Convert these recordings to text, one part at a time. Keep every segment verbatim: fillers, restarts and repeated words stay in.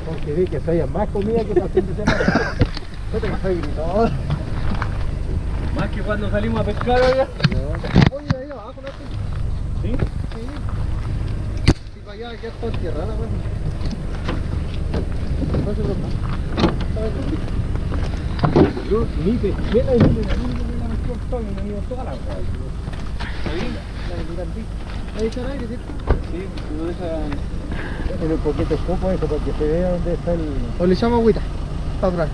Porque vi que soy más comida que para el fin de semana. Yo te soy gritón. Más que cuando salimos a pescar, oiga. No. Oye, ahí abajo, ¿no? ¿Sí? Sí. Si para allá, aquí está tierrada, bueno. No se preocupe. Yo ni pesqué la isla, ni la metió todo, me dio toda la agua. ¿Sí? Ahí está el aire, ¿cierto? Sí, pero esa... Tiene un poquito de copo eso para que se vea dónde está el... O le echamos agüita, para atrás.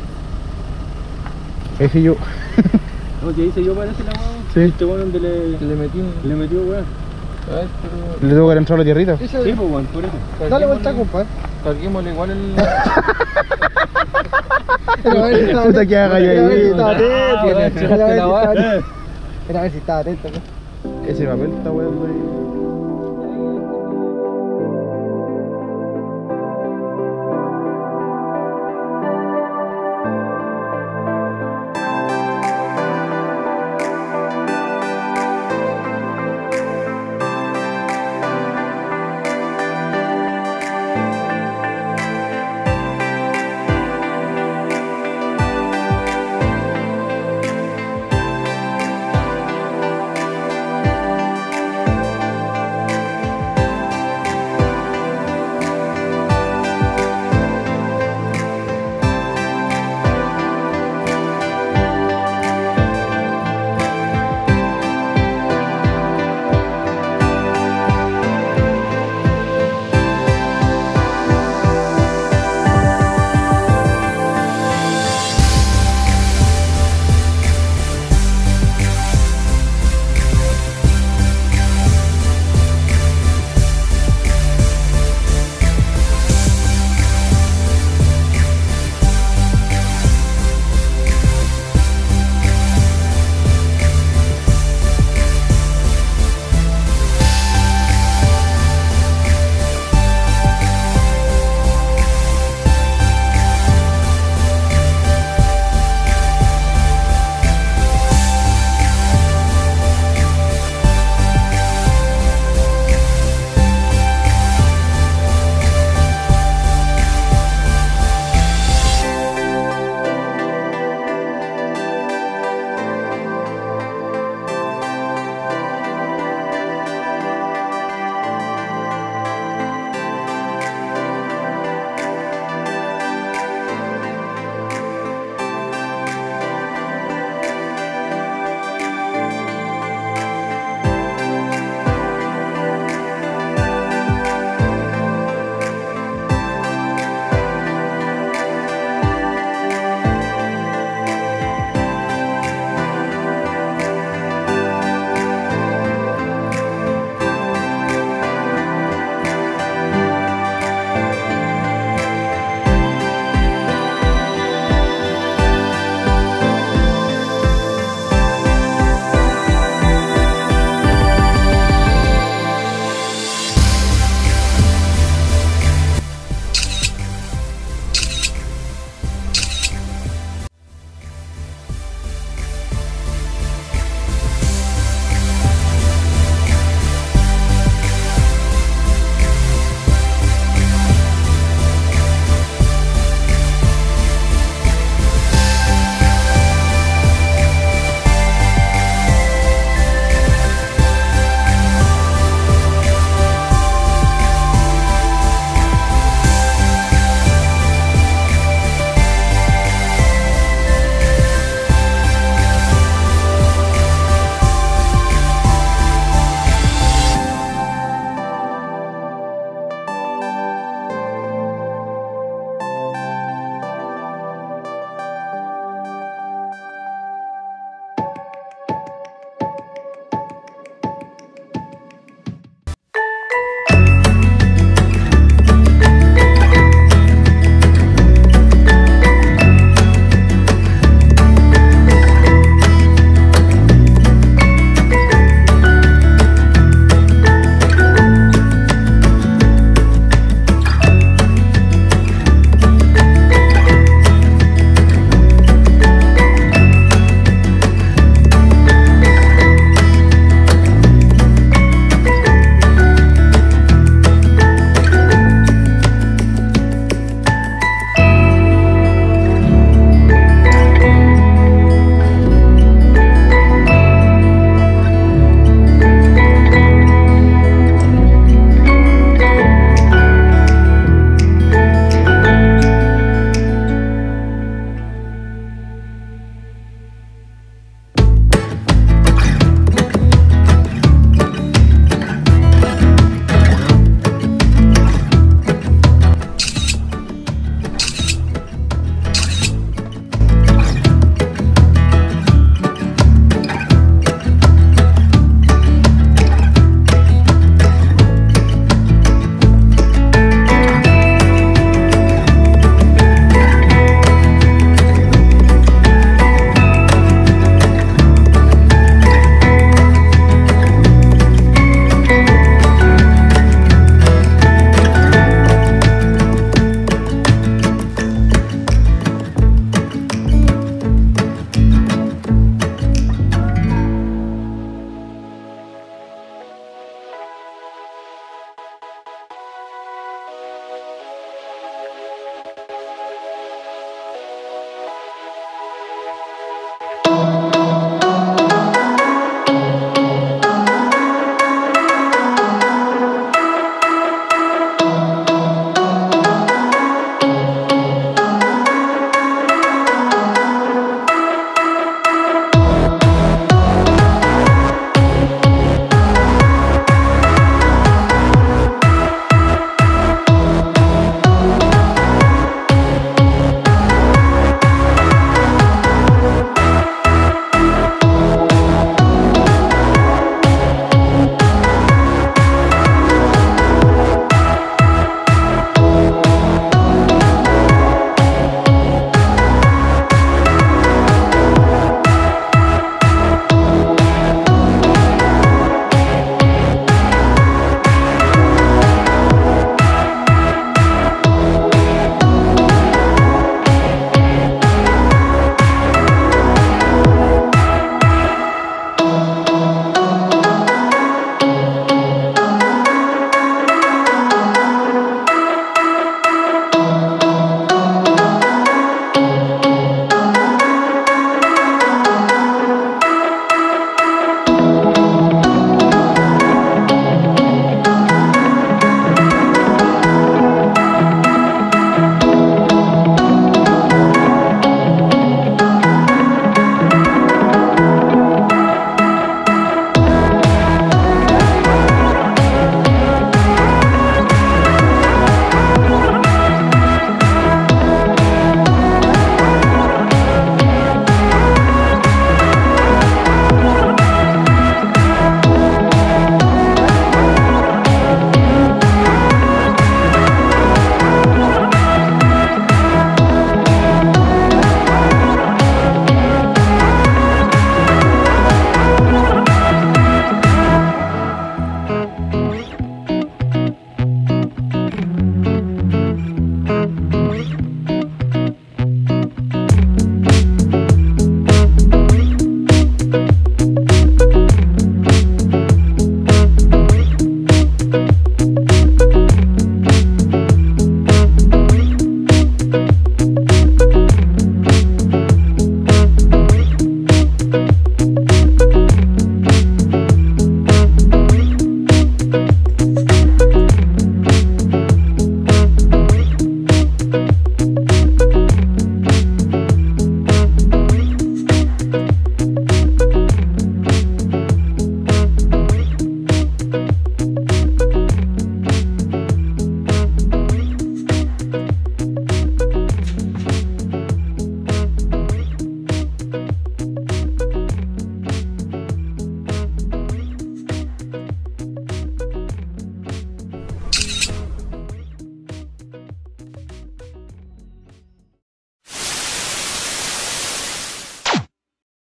Ese yo. No, que hice yo parece la agua. Sí. Este weón donde le... Le metí un... Le metió weón. ¿Le tengo que entrar la tierrita? Sí, pues weón, por eso. Dale vuelta, compadre. Carguémosle igual el... Puta que haga ya ahí. Estaba atento. Era a ver si estaba atento. Ese papel está weón ahí.